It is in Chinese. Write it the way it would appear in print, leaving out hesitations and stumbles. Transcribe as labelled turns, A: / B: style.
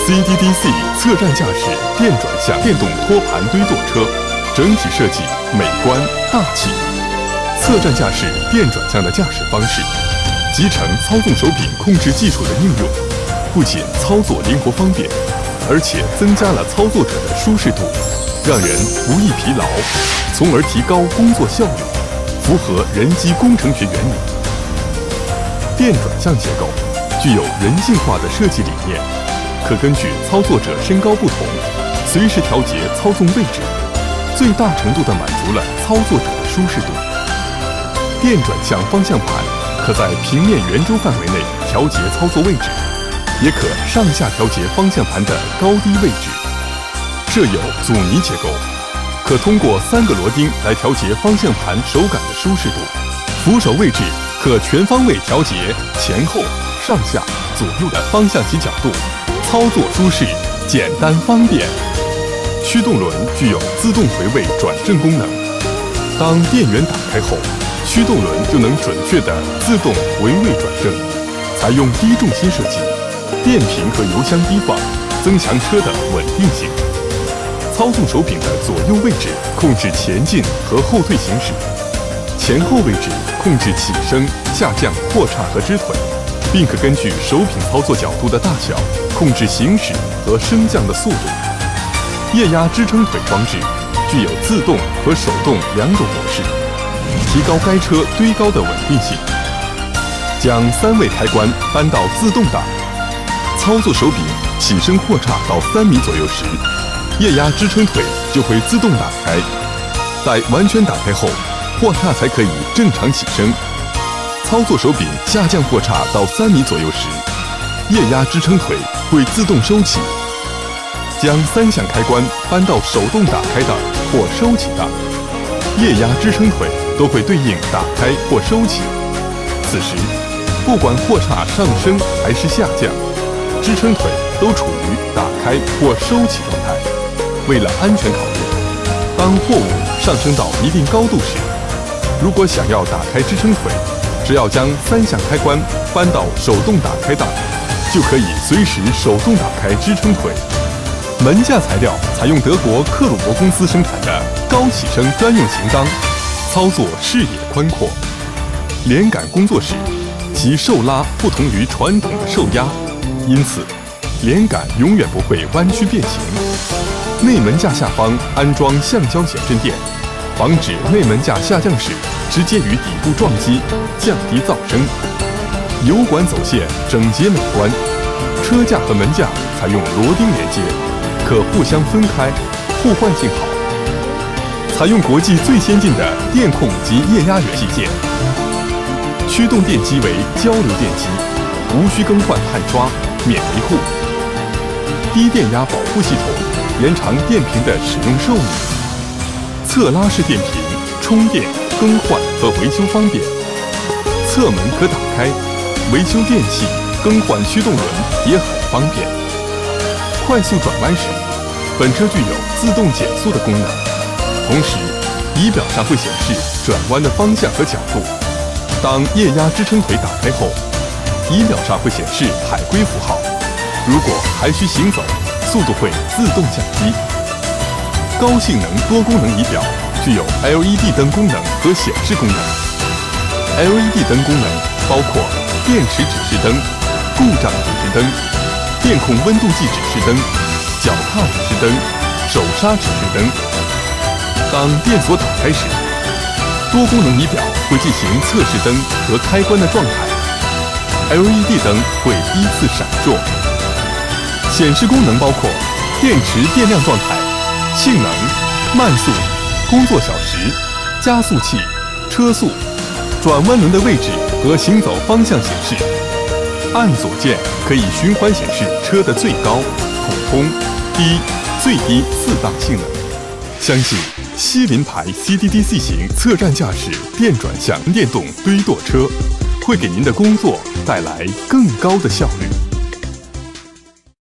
A: CDDC 侧站驾驶电转向电动托盘堆垛车，整体设计美观大气。侧站驾驶电转向的驾驶方式，集成操纵手柄控制技术的应用，不仅操作灵活方便，而且增加了操作者的舒适度，让人不易疲劳，从而提高工作效率，符合人机工程学原理。电转向结构具有人性化的设计理念，可根据操作者身高不同，随时调节操纵位置，最大程度地满足了操作者的舒适度。电转向方向盘可在平面圆周范围内调节操作位置，也可上下调节方向盘的高低位置。设有阻尼结构，可通过3个螺钉来调节方向盘手感的舒适度。扶手位置可全方位调节前后、上下、左右的方向及角度，操作舒适、简单方便。驱动轮具有自动回位转正功能，当电源打开后，驱动轮就能准确地自动回位转正。采用低重心设计，电瓶和油箱低放，增强车的稳定性。操纵手柄的左右位置控制前进和后退行驶，前后位置控制起升、下降、货叉和支腿，并可根据手柄操作角度的大小控制行驶和升降的速度。液压支撑腿装置具有自动和手动2种模式，提高该车堆高的稳定性。将3位开关搬到自动档，操作手柄起升货叉到3米左右时，液压支撑腿就会自动打开。待完全打开后，货叉才可以正常起升。操作手柄下降货叉到3米左右时，液压支撑腿会自动收起。将3项开关搬到手动打开档或收起档，液压支撑腿都会对应打开或收起。此时，不管货叉上升还是下降，支撑腿都处于打开或收起状态。为了安全考虑，当货物上升到一定高度时，如果想要打开支撑腿，只要将3项开关搬到手动打开档，就可以随时手动打开支撑腿。门架材料采用德国克虏伯公司生产的高起升专用型钢，操作视野宽阔。连杆工作时，其受拉不同于传统的受压，因此连杆永远不会弯曲变形。内门架下方安装橡胶减震垫，防止内门架下降时直接与底部撞击，降低噪声。油管走线整洁美观，车架和门架采用螺钉连接，可互相分开，互换性好。采用国际最先进的电控及液压元器件。驱动电机为交流电机，无需更换焊刷，免维护。低电压保护系统延长电瓶的使用寿命。侧拉式电瓶，充电、更换和维修方便。侧门可打开，维修电器、更换驱动轮也很方便。快速转弯时，本车具有自动减速的功能，同时仪表上会显示转弯的方向和角度。当液压支撑腿打开后，仪表上会显示海龟符号。如果还需行走，速度会自动降低。高性能多功能仪表具有 LED 灯功能和显示功能。LED 灯功能包括电池指示灯、故障指示灯、电控温度计指示灯、脚踏指示灯、手刹指示灯。当电锁打开时，多功能仪表会进行测试灯和开关的状态。LED 灯会依次闪烁。显示功能包括电池电量状态、性能、慢速、工作小时、加速器、车速、转弯轮的位置和行走方向显示。按左键可以循环显示车的最高、普通、低、最低4档性能。相信西林牌 CDDC 型侧站驾驶电转向电动堆垛车会给您的工作带来更高的效率。